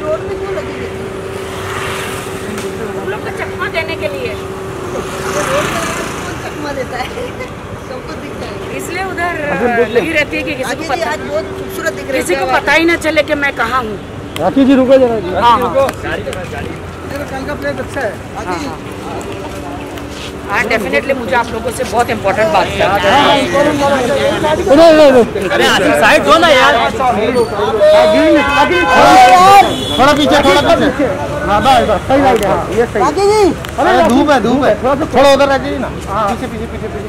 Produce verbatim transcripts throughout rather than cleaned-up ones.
Road में क्यों लगी रहती है? उन लोग को चकमा देने के लिए। रोड में कौन चकमा देता है? सबको दिखता है, इसलिए उधर लगी रहती है कि किसी को पता, आज बहुत खूबसूरत दिख रही है, किसी को पता ही ना चले कि मैं कहाँ हूँ। राखी जी रुको जरा, हाँ हाँ कल का प्लेट अच्छा है। हाँ हाँ डेफिनेटली मुझे आप लोगों से बहुत इम्पोर्टेंट बात करनी है। अरे साइड दो ना यार, थोड़ा पीछे, थोड़ा पीछे। हाँ बस बस सही लाइट है, ये सही। राखी जी अरे धूप है, धूप है, थोड़ा उधर राखी जी ना, पीछे पीछे पीछे पीछे।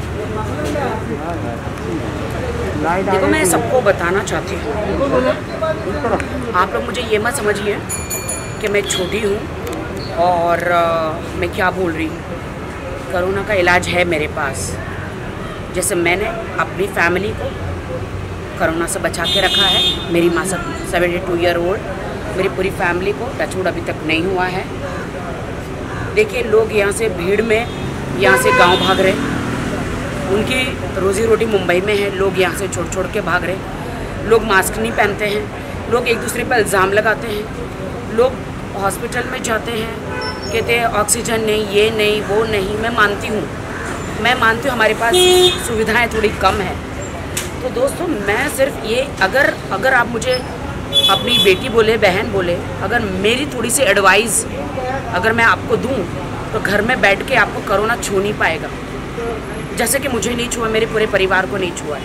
देखो मैं सबको बताना चाहती हूँ, आप लोग मुझे ये मत समझिए कि मैं छोटी हूँ और आ, मैं क्या बोल रही हूँ। कोरोना का इलाज है मेरे पास। जैसे मैंने अपनी फैमिली को कोरोना से बचा के रखा है, मेरी माँ सब सेवेंटी टू ईयर ओल्ड, मेरी पूरी फैमिली को टचवुड अभी तक नहीं हुआ है। देखिए लोग यहाँ से भीड़ में यहाँ से गांव भाग रहे, उनकी रोज़ी रोटी मुंबई में है, लोग यहाँ से छोड़ छोड़ के भाग रहे। लोग मास्क नहीं पहनते हैं, लोग एक दूसरे पर इल्ज़ाम लगाते हैं, लोग हॉस्पिटल में जाते हैं, कहते हैं ऑक्सीजन नहीं, ये नहीं, वो नहीं। मैं मानती हूँ, मैं मानती हूँ हमारे पास सुविधाएं थोड़ी कम है। तो दोस्तों मैं सिर्फ ये, अगर अगर आप मुझे अपनी बेटी बोले, बहन बोले, अगर मेरी थोड़ी सी एडवाइस अगर मैं आपको दूँ तो घर में बैठ के आपको कोरोना छू नहीं पाएगा, जैसे कि मुझे नहीं छुआ, मेरे पूरे परिवार को नहीं छुआ है।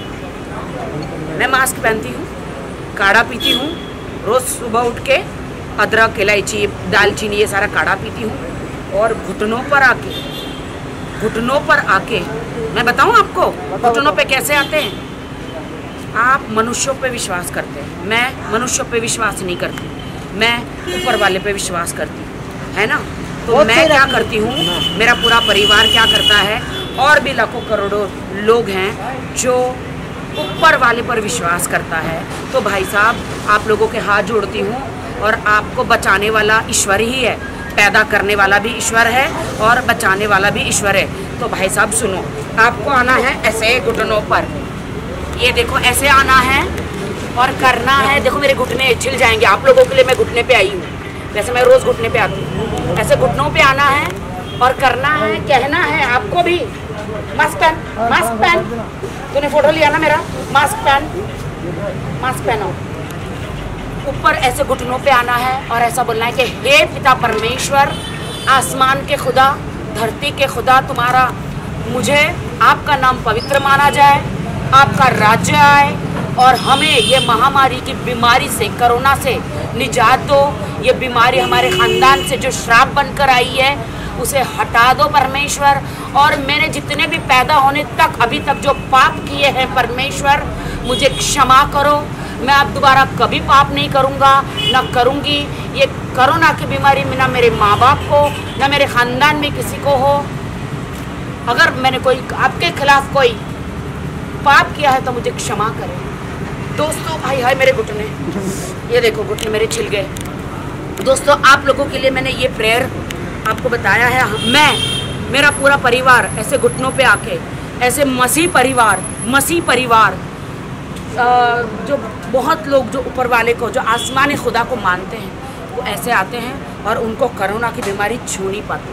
मैं मास्क पहनती हूँ, काढ़ा पीती हूँ, रोज़ सुबह उठ के अदरक, इलायची, दालचीनी ये सारा काढ़ा पीती हूँ। और घुटनों पर आके घुटनों पर आके मैं बताऊँ आपको घुटनों पे कैसे आते हैं। आप मनुष्यों पे विश्वास करते हैं, मैं मनुष्यों पे विश्वास नहीं करती, मैं ऊपर वाले पे विश्वास करती हूँ, है ना। तो मैं क्या करती हूँ, मेरा पूरा परिवार क्या करता है, और भी लाखों करोड़ों लोग हैं जो ऊपर वाले पर विश्वास करता है। तो भाई साहब आप लोगों के हाथ जोड़ती हूँ, और आपको बचाने वाला ईश्वर ही है, पैदा करने वाला भी ईश्वर है और बचाने वाला भी ईश्वर है। तो भाई साहब सुनो, आपको आना है ऐसे घुटनों पर, ये देखो ऐसे आना है और करना है। देखो मेरे घुटने छिल जाएंगे, आप लोगों के लिए मैं घुटने पे आई हूँ, वैसे मैं रोज़ घुटने पे आती हूँ। ऐसे घुटनों पे आना है और करना है, कहना है आपको भी मास्क पहन, मास्क पहन। तूने फोटो लिया ना मेरा, मास्क पहन, मास्क पहनो। ऊपर ऐसे घुटनों पे आना है और ऐसा बोलना है कि हे पिता परमेश्वर, आसमान के खुदा, धरती के खुदा, तुम्हारा मुझे आपका नाम पवित्र माना जाए, आपका राज्य आए और हमें ये महामारी की बीमारी से, कोरोना से निजात दो। ये बीमारी हमारे ख़ानदान से जो श्राप बनकर आई है उसे हटा दो परमेश्वर। और मैंने जितने भी पैदा होने तक अभी तक जो पाप किए हैं परमेश्वर, मुझे क्षमा करो। मैं अब दोबारा कभी पाप नहीं करूँगा, ना करूँगी। ये कोरोना की बीमारी में ना मेरे माँ बाप को, ना मेरे ख़ानदान में किसी को हो। अगर मैंने कोई आपके खिलाफ कोई पाप किया है तो मुझे क्षमा करें। दोस्तों भाई हाय मेरे घुटने, ये देखो घुटने मेरे छिल गए। दोस्तों आप लोगों के लिए मैंने ये प्रेयर आपको बताया है। मैं, मेरा पूरा परिवार ऐसे घुटनों पे आके, ऐसे मसीह परिवार, मसीह परिवार जो बहुत लोग जो ऊपर वाले को, जो आसमानी खुदा को मानते हैं, वो ऐसे आते हैं और उनको कोरोना की बीमारी छू नहीं पाती।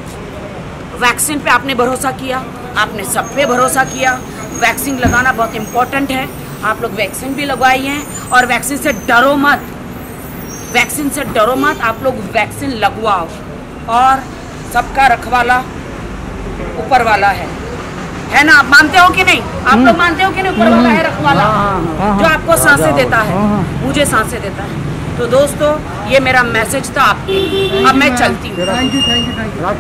वैक्सीन पे आपने भरोसा किया, आपने सब पे भरोसा किया। वैक्सीन लगाना बहुत इम्पोर्टेंट है, आप लोग वैक्सीन भी लगवाई हैं। और वैक्सीन से डरो मत, वैक्सीन से डरो मत, आप लोग वैक्सीन लगवाओ। और सबका रखवाला ऊपर वाला है, है ना। आप मानते हो कि नहीं? आप लोग मानते हो कि नहीं? ऊपर वाला है रखवाला, जो आपको सांसें देता है, मुझे सांसें देता है। तो दोस्तों ये मेरा मैसेज था आपके। अब मैं चलती हूँ। Thank you thank you thank you.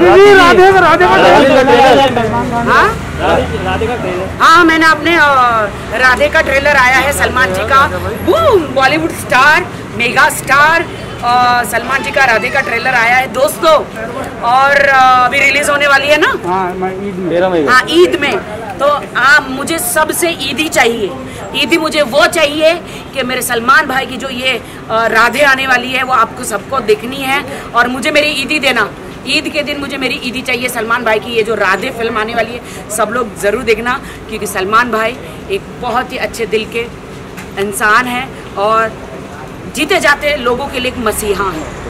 हाँ हाँ मैंने अपने राधे का ट्रेलर आया है सलमान जी का, Bollywood star, mega star Salman ji का राधे का ट्रेलर आया है दोस्तों। और अभी रिलीज होने वाली है ना, हाँ ईद में। तो आप मुझे सबसे ईदी चाहिए, ईदी मुझे वो चाहिए कि मेरे सलमान भाई की जो ये राधे आने वाली है वो आपको सबको देखनी है। और मुझे मेरी ईदी देना, ईद के दिन मुझे मेरी ईदी चाहिए। सलमान भाई की ये जो राधे फिल्म आने वाली है सब लोग ज़रूर देखना, क्योंकि सलमान भाई एक बहुत ही अच्छे दिल के इंसान हैं और जीते जाते लोगों के लिए एक मसीहा हैं।